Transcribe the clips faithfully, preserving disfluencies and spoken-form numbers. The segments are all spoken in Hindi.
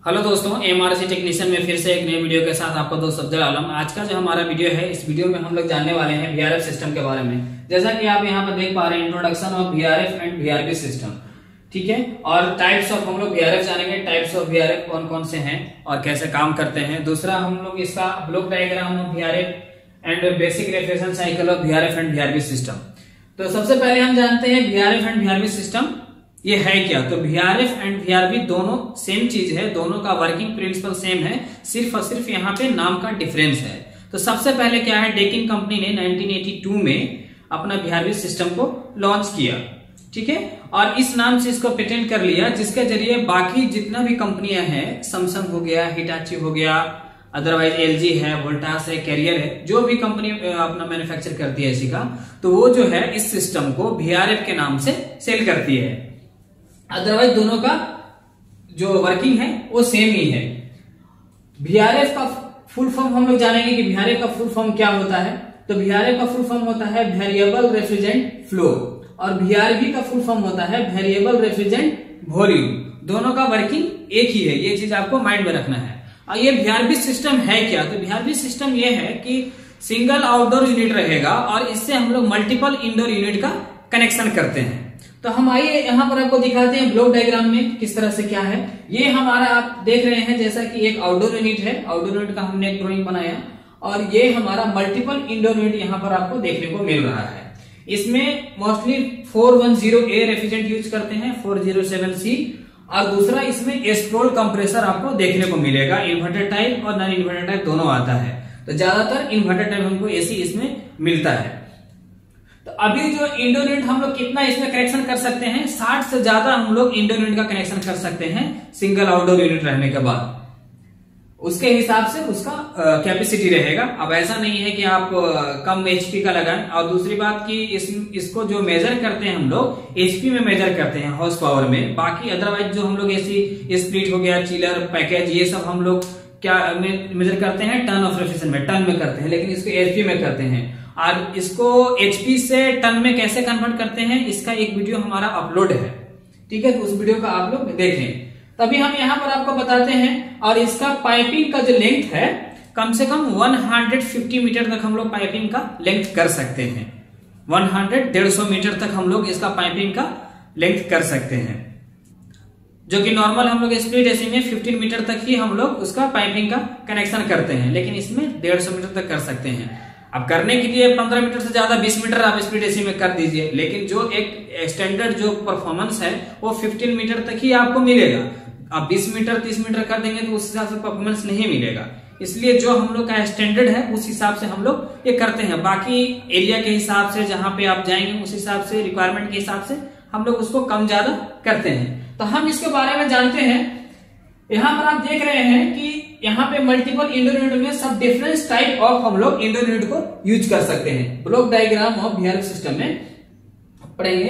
हेलो दोस्तों, एमआरसी टेक्नीशियन में फिर से एक नई वीडियो के साथ आपको दोस्त अफजल आलम। आज का जो हमारा वीडियो है, इस वीडियो में हम लोग जानने वाले हैं वीआरएफ सिस्टम के बारे में। जैसा कि आप यहाँ पर देख पा रहे हैं, introduction of VRF and VRB system, ठीक है। और टाइप्स ऑफ हम लोग वीआरएफ जानेंगे, टाइप्स ऑफ वीआरएफ कौन कौन से हैं और कैसे काम करते हैं। दूसरा हम लोग इसका block diagram of VRF and basic refrigeration cycle of VRF and VRB system. तो सबसे पहले हम जानते हैं वीआरएफ एंड वीआरबी सिस्टम ये है क्या। तो वीआरएफ एंड वीआरबी दोनों सेम चीज है, दोनों का वर्किंग प्रिंसिपल सेम है, सिर्फ और सिर्फ यहाँ पे नाम का डिफरेंस है। तो सबसे पहले क्या है, डेकिन कंपनी ने नाइनटीन एटी टू में अपना वीआरबी सिस्टम को लॉन्च किया, ठीक है। और इस नाम से इसको पेटेंट कर लिया, जिसके जरिए बाकी जितना भी कंपनियां हैं, सैमसंग हो गया, हिटाची हो गया, अदरवाइज एलजी है, वोल्टास है, कैरियर है, जो भी कंपनी अपना मैन्युफैक्चर करती है इसी का, तो वो जो है इस सिस्टम को वीआरएफ के नाम से सेल करती है। अदरवाइज दोनों का जो वर्किंग है वो सेम ही है। वीआरएफ का फुल फॉर्म हम लोग जानेंगे कि वीआरएफ का फुल फॉर्म क्या होता है। तो वीआरएफ का फुल फॉर्म होता है वेरिएबल रेफ्रिजरेंट फ्लो, और वीआरबी का फुल फॉर्म होता है वेरिएबल रेफ्रिजरेंट वॉल्यूम। दोनों का वर्किंग एक ही है, ये चीज आपको माइंड में रखना है। और ये वीआरबी सिस्टम है क्या, तो वीआरबी सिस्टम ये है कि सिंगल आउटडोर यूनिट रहेगा और इससे हम लोग मल्टीपल इंडोर यूनिट का कनेक्शन करते हैं। तो हम आइए यहाँ पर आपको दिखाते हैं ब्लॉक डायग्राम में किस तरह से क्या है। ये हमारा आप देख रहे हैं जैसा कि एक आउटडोर यूनिट है, आउटडोर यूनिट का हमने एक ड्राइंग बनाया, और ये हमारा मल्टीपल इंडोर यूनिट यहाँ पर आपको देखने को मिल रहा है। इसमें mostly four one zero A refrigerant use करते हैं, फोर जीरो सेवन सी, और दूसरा इसमें एस्ट्रोल कंप्रेसर आपको देखने को मिलेगा। इन्वर्टर टाइप और नॉन इन्वर्टर टाइप दोनों आता है, तो ज्यादातर इन्वर्टर टाइप हमको एसी इसमें मिलता है। तो अभी जो इंडोर यूनिट हम लोग कितना इसमें कनेक्शन कर सकते हैं, साठ से ज्यादा हम लोग इंडोर यूनिट का कनेक्शन कर सकते हैं सिंगल आउटडोर यूनिट रहने के बाद। उसके हिसाब से उसका कैपेसिटी रहेगा। अब ऐसा नहीं है कि आप आ, कम एचपी का लगाएं। और दूसरी बात कि इस, इसको जो मेजर करते हैं हम लोग एचपी में मेजर करते हैं, हॉर्स पावर में। बाकी अदरवाइज जो हम लोग एसी स्प्लिट हो गया, चिलर, पैकेज, ये सब हम लोग क्या मेजर करते हैं, टन ऑफ रेफ्रिजरेशन में, टन में करते हैं, लेकिन इसको एचपी में करते हैं। और इसको एचपी से टन में कैसे कन्वर्ट करते हैं, इसका एक वीडियो हमारा अपलोड है, ठीक है। तो उस वीडियो का आप लोग देखें। तभी हम यहाँ पर आपको बताते हैं। और इसका पाइपिंग का जो लेंथ है, कम से कम एक सौ पचास मीटर तक हम लोग पाइपिंग का लेंथ कर सकते हैं। सौ डेढ़ सौ मीटर तक हम लोग इसका पाइपिंग का लेंथ कर सकते हैं, जो कि नॉर्मल हम लोग स्प्लिट एसी में पंद्रह मीटर तक ही हम लोग उसका पाइपिंग का कनेक्शन करते हैं, लेकिन इसमें डेढ़ सौ मीटर तक कर सकते हैं। अब करने के लिए पंद्रह मीटर से ज्यादा बीस मीटर आप स्प्लिट एसी में कर दीजिए, लेकिन जो एक स्टैंडर्ड जो परफॉर्मेंस है वो पंद्रह मीटर तक ही आपको मिलेगा। आप बीस मीटर तीस मीटर कर देंगे तो उस हिसाब से परफॉर्मेंस नहीं मिलेगा। इसलिए जो हम लोग का स्टैंडर्ड है उस हिसाब से हम लोग ये करते हैं। बाकी एरिया के हिसाब से जहां पे आप जाएंगे उस हिसाब से, रिक्वायरमेंट के हिसाब से हम लोग उसको कम ज्यादा करते हैं। तो हम इसके बारे में जानते हैं। यहाँ पर आप देख रहे हैं कि यहाँ पे मल्टीपल इंडोर यूनिट में सब डिफरेंट टाइप ऑफ हम लोग इंडोर यूनिट को यूज कर सकते हैं। Block diagram of VRF system में पढ़ेंगे।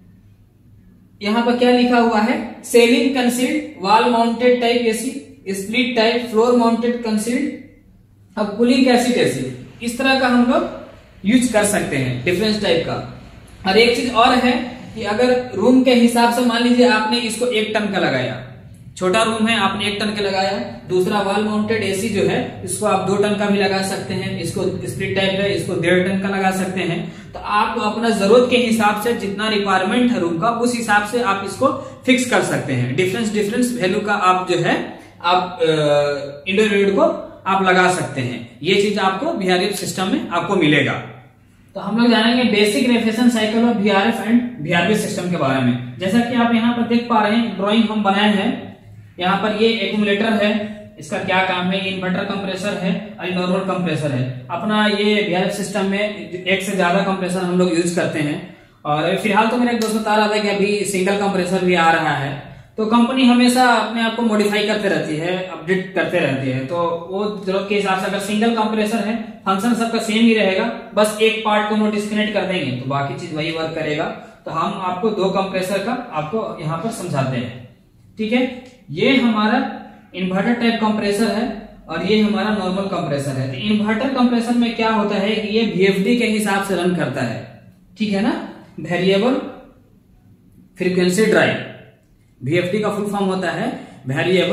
यहाँ पर क्या लिखा हुआ है, ceiling concealed, wall mounted type AC, split type, floor mounted concealed, अब कूलिंग कैसेट एसी, इस तरह का हम लोग यूज कर सकते हैं डिफरेंट टाइप का। और एक चीज और है कि अगर रूम के हिसाब से मान लीजिए आपने इसको एक टन का लगाया, छोटा रूम है आपने एक टन के लगाया, दूसरा वॉल माउंटेड एसी जो है इसको आप दो टन का भी लगा सकते हैं, इसको स्प्लिट टाइप है इसको डेढ़ टन का लगा सकते हैं। तो आप अपना जरूरत के हिसाब से जितना रिक्वायरमेंट है रूम का, उस हिसाब से आप इसको फिक्स कर सकते हैं। डिफरेंस डिफरेंस वैल्यू का आप जो है आप इंडोर यूनिट को आप लगा सकते हैं। ये चीज आपको वीआरएफ सिस्टम में आपको मिलेगा। तो हम लोग जानेंगे basic refrigeration cycle of VRF and VRB system के बारे में। जैसा कि आप यहाँ पर देख पा रहे हैं, ड्रॉइंग हम बनाए हैं। यहाँ पर ये एक्यूमुलेटर है, इसका क्या काम है, इन्वर्टर कंप्रेसर है और नॉर्मल कंप्रेसर है। अपना ये वीआरएफ सिस्टम में एक से ज्यादा कंप्रेसर हम लोग यूज करते हैं। और फिलहाल तो मेरा एक दोस्त बता रहा था कि अभी सिंगल कंप्रेसर भी आ रहा है। तो कंपनी हमेशा अपने आप को मॉडिफाई करते रहती है, अपडेट करते रहती है। तो वो जरूरत के हिसाब से, अगर सिंगल कंप्रेसर है फंक्शन सबका सेम ही रहेगा, बस एक पार्ट को नो डिस्कनेक्ट कर देंगे तो बाकी चीज वही वर्क करेगा। तो हम आपको दो कंप्रेसर का आपको यहाँ पर समझाते हैं, ठीक है। ये हमारा इन्वर्टर टाइप कंप्रेसर है और ये हमारा नॉर्मल कंप्रेसर है। तो इन्वर्टर कंप्रेसर में क्या होता है कि ये वीएफडी के हिसाब से रन करता है, ठीक है ना, वेरिएबल फ्रीक्वेंसी ड्राइव। वीएफडी का फुल फॉर्म होता है वेरिएबल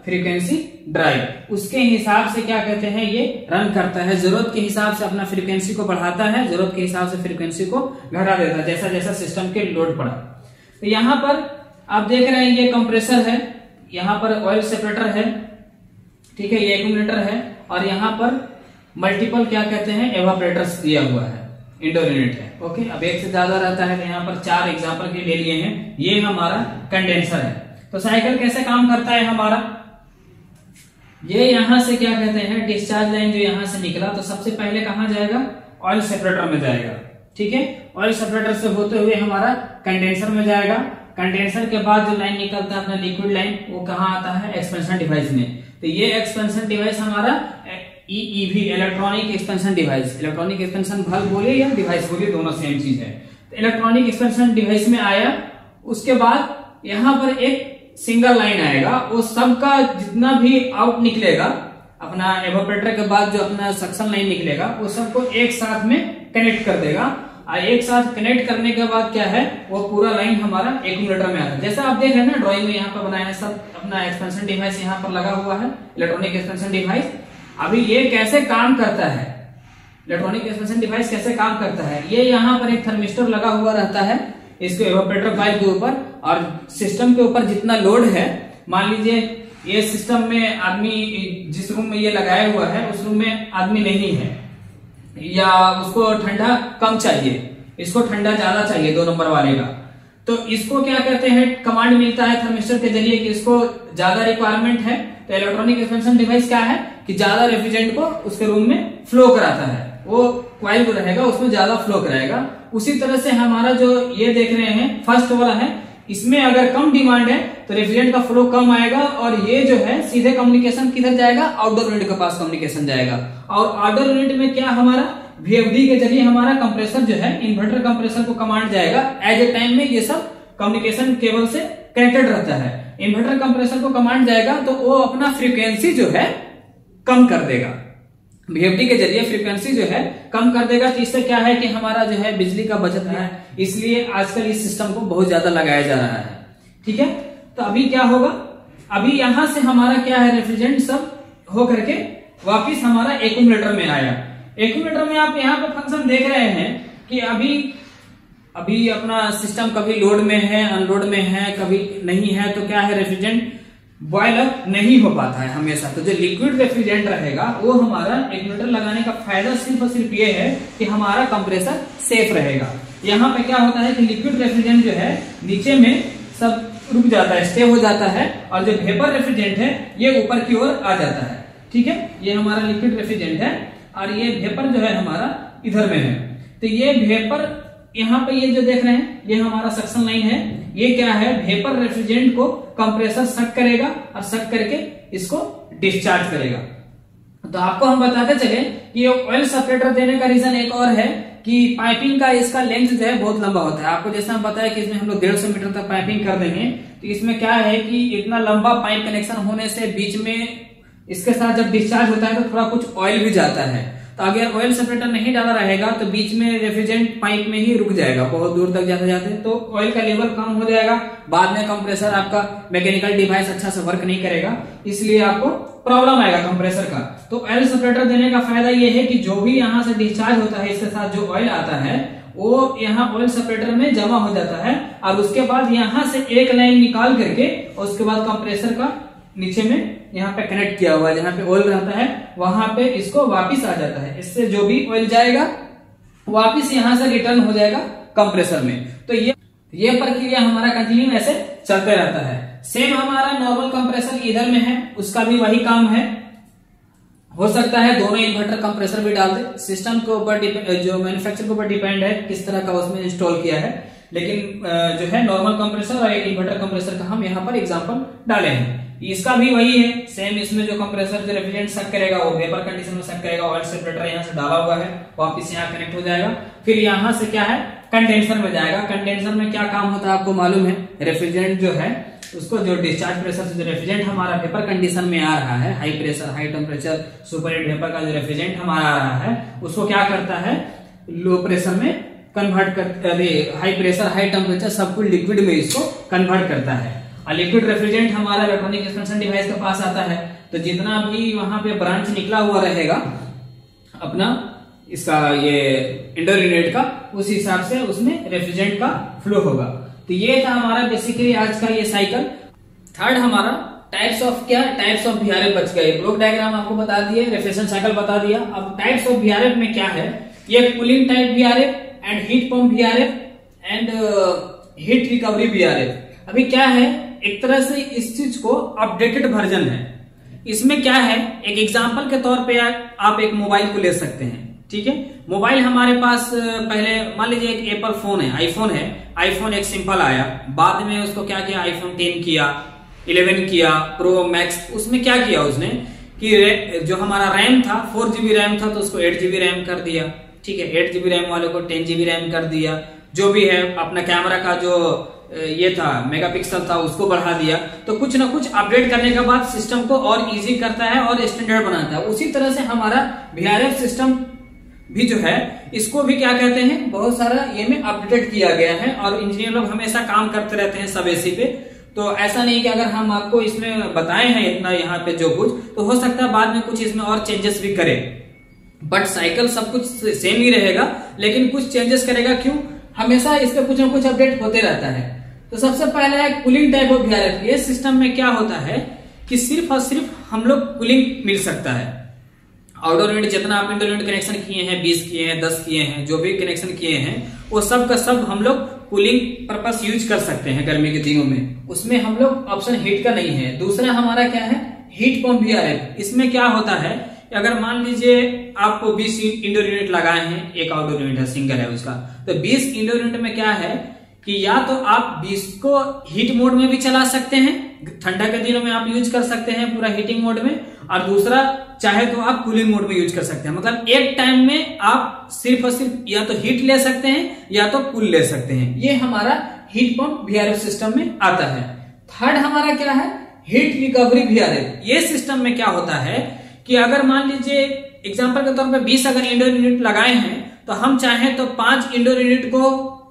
फ्रीक्वेंसी ड्राइव। उसके हिसाब से क्या कहते हैं ये रन करता है, जरूरत के हिसाब से अपना फ्रीक्वेंसी को बढ़ाता है, जरूरत के हिसाब से फ्रीक्वेंसी को घटा देता है जैसा जैसा सिस्टम के लोड पड़ा। तो यहाँ पर आप देख रहे हैं ये कंप्रेसर है, यहाँ पर ऑयल सेपरेटर है, ठीक है, ये एक्यूमुलेटर है, और यहाँ पर मल्टीपल क्या कहते हैं एवापोरेटर्स दिया हुआ है, इंडोर यूनिट है। ओके, अब एक से ज्यादा रहता है तो यहाँ पर चार एग्जांपल के ले लिए हैं। ये हमारा कंडेंसर है। तो साइकिल कैसे काम करता है हमारा, ये यहां से क्या कहते हैं डिस्चार्ज लाइन जो यहां से निकला तो सबसे पहले कहां जाएगा, ऑयल सेपरेटर में जाएगा, ठीक है। ऑयल सेपरेटर से होते हुए हमारा कंडेंसर में जाएगा। कंडेंसर के बाद जो लाइन निकलता है अपना लिक्विड लाइन, वो कहां आता है, एक्सपेंशन डिवाइस में। तो ये एक्सपेंशन डिवाइस हमारा EEV, electronic expansion device, electronic expansion valve बोलिए या डिवाइस बोलिए, दोनों सेम चीज है। तो इलेक्ट्रॉनिक एक्सपेंशन डिवाइस में आया, उसके बाद यहां पर एक सिंगल लाइन आएगा, वो सबका जितना भी आउट निकलेगा अपना एवापोरेटर के बाद जो अपना सक्शन लाइन निकलेगा वो सबको एक साथ में कनेक्ट कर देगा। और एक साथ कनेक्ट करने के बाद क्या है, वो पूरा लाइन हमारा एक्यूमुलेटर में आता है। जैसा आप देख रहे हैं ना ड्राइंग में यहाँ पर बनाया है, सब अपना एक्सपेंशन डिवाइस यहाँ पर लगा हुआ है, इलेक्ट्रॉनिक एक्सपेंशन डिवाइस। अभी ये कैसे काम करता है, इलेक्ट्रॉनिक एक्सपेंशन डिवाइस कैसे काम करता है, ये यहाँ पर एक थर्मिस्टर लगा हुआ रहता है इसके एवापोरेटर कॉइल के ऊपर, और सिस्टम के ऊपर जितना लोड है, मान लीजिए ये सिस्टम में आदमी जिस रूम में ये लगाया हुआ है उस रूम में आदमी नहीं है, या उसको ठंडा कम चाहिए, इसको ठंडा ज्यादा चाहिए दो नंबर वाले का, तो इसको क्या कहते हैं कमांड मिलता है थर्मिस्टर के जरिए कि इसको ज्यादा रिक्वायरमेंट है। तो इलेक्ट्रॉनिक एक्सपेंशन डिवाइस क्या है कि ज्यादा रेफ्रिजरेंट को उसके रूम में फ्लो कराता है, वो कॉइल जो रहेगा उसमें ज्यादा फ्लो कराएगा। उसी तरह से हमारा जो ये देख रहे हैं फर्स्ट वाला है, इसमें अगर कम डिमांड है तो रेफ्रिजरेंट का फ्लो कम आएगा, और ये जो है सीधे कम्युनिकेशन किधर जाएगा, आउटडोर यूनिट के पास कम्युनिकेशन जाएगा। और आउटडोर यूनिट में क्या हमारा वीएफडी के जरिए हमारा कंप्रेसर जो है इन्वर्टर कंप्रेसर को कमांड जाएगा। एज ए टाइम में ये सब कम्युनिकेशन केबल से कनेक्टेड रहता है, इन्वर्टर कंप्रेसर को कमांड जाएगा तो वो अपना फ्रीक्वेंसी जो है कम कर देगा, वीएफडी के जरिए फ्रीक्वेंसी जो है कम कर देगा। तो इससे क्या है कि हमारा जो है बिजली का बचत है, इसलिए आजकल इस सिस्टम को बहुत ज्यादा लगाया जा रहा है, ठीक है। तो अभी क्या होगा, अभी यहां से हमारा क्या है रेफ्रिजरेंट सब हो करके वापिस हमारा एक्यूमुलेटर में आया। एक्यूमुलेटर में आप यहाँ पे फंक्शन देख रहे हैं कि अभी अभी अपना सिस्टम कभी लोड में है, अनलोड में है, कभी नहीं है, तो क्या है रेफ्रिजरेंट बॉयल अप नहीं हो पाता है हमेशा। तो जो लिक्विड रेफ्रिजरेंट रहेगा वो हमारा एक्यूमुलेटर लगाने का फायदा सिर्फ और सिर्फ ये है कि हमारा कंप्रेसर सेफ रहेगा। यहाँ पे क्या होता है कि लिक्विड रेफ्रिजरेंट जो है नीचे में सब रुक जाता है, स्टे हो जाता है, और जो वेपर रेफ्रिजरेंट है ये ऊपर की ओर आ जाता है, ठीक है। ये हमारा लिक्विड रेफ्रिजरेंट है और ये वेपर जो है हमारा इधर में है। तो ये वेपर यहाँ पे ये जो देख रहे हैं ये हमारा सक्शन लाइन है, ये क्या है वेपर रेफ्रिजरेंट को कंप्रेसर सक करेगा और सक करके इसको डिस्चार्ज करेगा। तो आपको हम बताते चले कि ये ऑयल सेपरेटर देने का रीजन एक और है कि पाइपिंग का इसका लेंथ जो है बहुत लंबा होता है। आपको जैसा हम बताया कि इसमें हम लोग डेढ़ सौ मीटर तक पाइपिंग कर देंगे, तो इसमें क्या है कि इतना लंबा पाइप कनेक्शन होने से बीच में इसके साथ जब डिस्चार्ज होता है तो थोड़ा कुछ ऑयल भी जाता है। तो अगर ऑयल सेपरेटर नहीं डाला रहेगा तो बीच में रेफ्रिजरेंट पाइप में ही रुक जाएगा, बहुत दूर तक जाते जाते तो ऑयल का लेवल कम हो जाएगा। बाद में कंप्रेसर आपका मैकेनिकल डिवाइस अच्छा से वर्क नहीं करेगा, इसलिए आपको प्रॉब्लम आएगा कंप्रेसर का। तो ऑयल सेपरेटर देने का फायदा ये है कि जो भी यहाँ से डिस्चार्ज होता है इसके साथ जो ऑयल आता है वो यहाँ ऑयल सेपरेटर में जमा हो जाता है, और उसके बाद यहाँ से एक लाइन निकाल करके और उसके बाद कंप्रेसर का नीचे में यहाँ पे कनेक्ट किया हुआ है, जहाँ पे ऑयल रहता है वहां पे इसको वापिस आ जाता है। इससे जो भी ऑयल जाएगा वापिस यहाँ से रिटर्न हो जाएगा कंप्रेसर में। तो ये ये प्रक्रिया हमारा कंटिन्यू ऐसे चलते रहता है। सेम हमारा नॉर्मल कंप्रेसर इधर में है, उसका भी वही काम है। हो सकता है दोनों इन्वर्टर कंप्रेसर भी डाल दे, सिस्टम के ऊपर जो मैन्युफैक्चर के ऊपर डिपेंड है किस तरह का उसमें इंस्टॉल किया है, लेकिन जो है नॉर्मल कंप्रेसर और एक इन्वर्टर कंप्रेसर का हम यहाँ पर एग्जांपल डाले हैं। इसका भी वही है सेम, इसमें जो कंप्रेसर जो रेफ्रिजरेंट सक करेगा वो वेपर कंडीशन में सक करेगा, ऑयल सेपरेटर यहाँ से डाला हुआ है वापिस यहाँ कनेक्ट हो जाएगा, फिर यहाँ से क्या है कंडेंसर में जाएगा। कंडेंसर में क्या काम होता है आपको मालूम है, रेफ्रिजरेंट जो है उसको जो डिस्चार्ज प्रेशर से जो रेफ्रिजरेंट हमारा वेपर कंडीशन में आ रहा है, high pressure high temperature super heat vapour का जो रेफ्रिजरेंट हमारा आ रहा है उसको क्या करता है लो प्रेशर में कन्वर्ट कर, हाई प्रेशर हाई टेम्परेचर सब कुछ लिक्विड में इसको कन्वर्ट करता है। और लिक्विड रेफ्रिजरेंट हमारा इलेक्ट्रॉनिक एक्सपेंशन डिवाइस के पास आता है। तो जितना भी वहां पे ब्रांच निकला हुआ रहेगा अपना इसका ये इंडोर यूनिट का, उस हिसाब से उसमें रेफ्रिजरेंट का फ्लो होगा। तो ये था हमारा बेसिकली आज का ये साइकिल। थर्ड हमारा टाइप्स ऑफ क्या टाइप्स ऑफ वीआरएफ बच गए। ब्लॉक डायग्राम आपको बता दिए, रेफ्रिजरेशन साइकिल बता दिया। अब टाइप्स ऑफ वीआरएफ में क्या है, ये cooling type VRF and heat pump VRF and heat recovery VRF. अभी क्या है, एक तरह से इस चीज को अपडेटेड वर्जन है। इसमें क्या है, एक एग्जांपल के तौर पे आप एक मोबाइल को ले सकते हैं। ठीक है, मोबाइल हमारे पास पहले मान लीजिए एक एप्पल फोन है, आईफोन है। आईफोन एक सिंपल आया, बाद में उसको क्या किया, आईफोन टेन किया, इलेवन किया, प्रो मैक्स। उसमें क्या किया उसने कि जो हमारा रैम था फोर जीबी रैम था तो उसको एट जीबी रैम कर दिया। ठीक है, एट जीबी रैम वाले को टेन जीबी रैम कर दिया। जो भी है अपना कैमरा का जो ये था मेगापिक्सल था उसको बढ़ा दिया। तो कुछ ना कुछ अपडेट करने के बाद सिस्टम को और इजी करता है और स्टैंडर्ड बनाता है। उसी तरह से हमारा वीआरएफ सिस्टम भी जो है इसको भी क्या कहते हैं, बहुत सारा ये में अपडेट किया गया है। और इंजीनियर लोग हमेशा काम करते रहते हैं सब एसी पे। तो ऐसा नहीं कि अगर हम आपको इसमें बताए हैं इतना यहाँ पे जो कुछ, तो हो सकता है बाद में कुछ इसमें और चेंजेस भी करें। बट साइकिल सब कुछ सेम ही रहेगा, लेकिन कुछ चेंजेस करेगा। क्यों, हमेशा इसका कुछ ना कुछ अपडेट होते रहता है। तो सबसे पहला है कूलिंग टाइप ऑफ वीआरएफ। ये सिस्टम में क्या होता है कि सिर्फ और सिर्फ हम लोग कूलिंग मिल सकता है। आउटडोर यूनिट जितना आप इंडोर यूनिट कनेक्शन किए हैं, बीस किए हैं, दस किए हैं, जो भी कनेक्शन किए हैं, वो सब का सब हम लोग कूलिंग पर्पस यूज कर सकते हैं गर्मी के दिनों में। उसमें हम लोग ऑप्शन हीट का नहीं है। दूसरा हमारा क्या है, हीट पंप वीआरएफ। इसमें क्या होता है, अगर मान लीजिए आप बीस इंडोर यूनिट लगाए हैं, एक आउटडोर यूनिट है, सिंगल है उसका, तो बीस इंडोर यूनिट में क्या है कि या तो आप बीस को हीट मोड में भी चला सकते हैं, ठंडा के दिनों में आप यूज कर सकते हैं पूरा हीटिंग मोड में, और दूसरा चाहे तो आप कूलिंग मोड में यूज कर सकते हैं। मतलब एक टाइम में आप सिर्फ और सिर्फ या तो हीट ले सकते हैं या तो कूल ले सकते हैं। ये हमारा हीट पंप वीआरएफ सिस्टम में आता है। थर्ड हमारा क्या है, हीट रिकवरी वीआरएफ। ये सिस्टम में क्या होता है कि अगर मान लीजिए एग्जांपल के तौर पे बीस अगर इंडोर यूनिट लगाए हैं, तो हम चाहें तो पांच इंडोर यूनिट को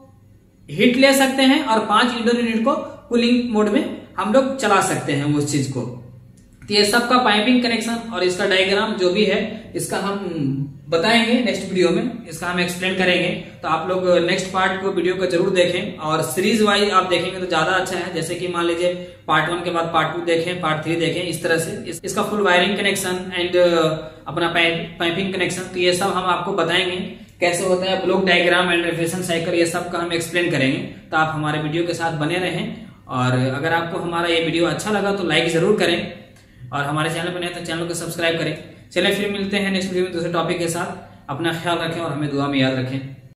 हीट ले सकते हैं और पांच इंडोर यूनिट को कूलिंग मोड में हम लोग चला सकते हैं उस चीज को। तो ये सबका पाइपिंग कनेक्शन और इसका डायग्राम जो भी है इसका हम बताएंगे नेक्स्ट वीडियो में, इसका हम एक्सप्लेन करेंगे। तो आप लोग नेक्स्ट पार्ट को वीडियो को जरूर देखें, और सीरीज वाइज आप देखेंगे तो ज्यादा अच्छा है। जैसे कि मान लीजिए पार्ट वन के बाद पार्ट टू देखें, पार्ट थ्री देखें, इस तरह से इस, इसका फुल वायरिंग कनेक्शन एंड अपना पाइपिंग कनेक्शन, तो ये सब हम आपको बताएंगे कैसे होता है। Block diagram and refrigeration cycle, ये सब का हम एक्सप्लेन करेंगे। तो आप हमारे वीडियो के साथ बने रहें, और अगर आपको हमारा ये वीडियो अच्छा लगा तो लाइक जरूर करें, और हमारे चैनल पर नए तो चैनल को सब्सक्राइब करें। चलिए फिर मिलते हैं नेक्स्ट वीडियो में दूसरे टॉपिक के साथ। अपना ख्याल रखें और हमें दुआ में याद रखें।